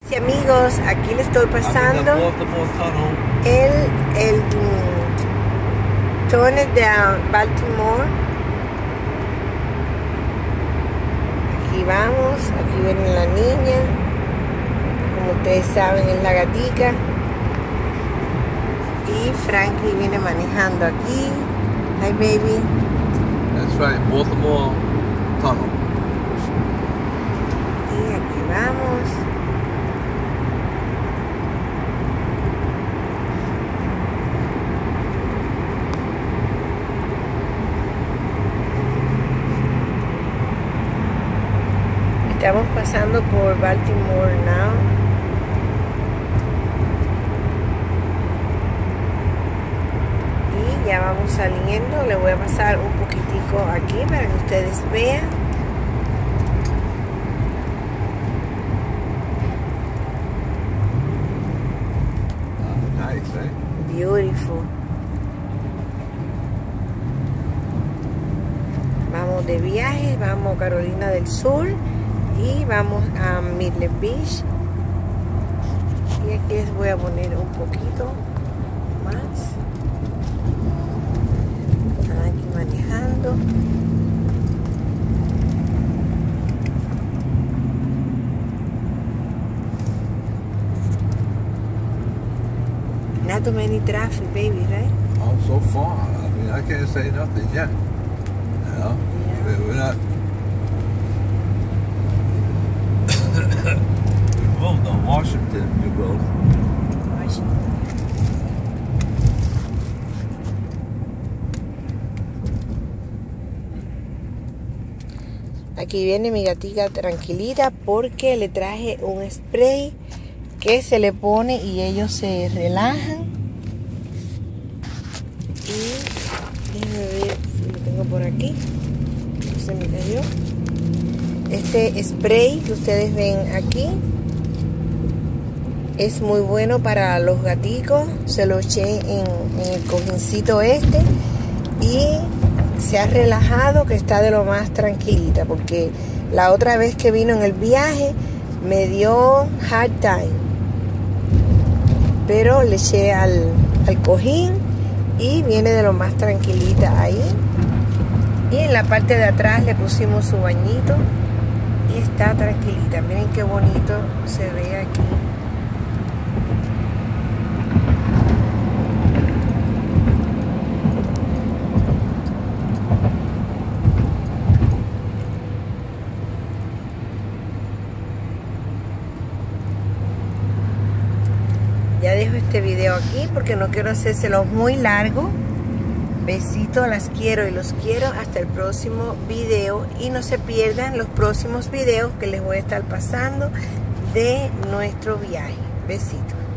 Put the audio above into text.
Sí, amigos, aquí le estoy pasando el túnel de Baltimore. Aquí vamos, aquí viene la niña, como ustedes saben es la gatica, y Frankie viene manejando aquí. Hi baby. That's right, Baltimore Tunnel. Y aquí vamos. Estamos pasando por Baltimore now. Y ya vamos saliendo. Le voy a pasar un poquitico aquí para que ustedes vean. Nice, eh? Beautiful. Vamos de viaje, vamos a Carolina del Sur. Y vamos a Midland Beach. Y aquí les voy a poner un poquito más. Están aquí manejando. Not too many traffic, baby, right? Oh, so far. I mean, I can't say nothing yet. You know? Yeah. We're not. We both on Washington, we both. Aquí viene mi gatica tranquilita porque le traje un spray que se le pone y ellos se relajan. Y déjenme ver si lo tengo por aquí. Se me cayó. Este spray que ustedes ven aquí es muy bueno para los gaticos. Se lo eché en el cojincito este y se ha relajado, que está de lo más tranquilita, porque la otra vez que vino en el viaje me dio hard time, pero le eché al cojín y viene de lo más tranquilita ahí. Y en la parte de atrás le pusimos su bañito y está tranquilita. Miren qué bonito se ve aquí. Ya dejo este video aquí porque no quiero hacérselo muy largo. Besitos, las quiero y los quiero. Hasta el próximo video. Y no se pierdan los próximos videos que les voy a estar pasando de nuestro viaje. Besitos.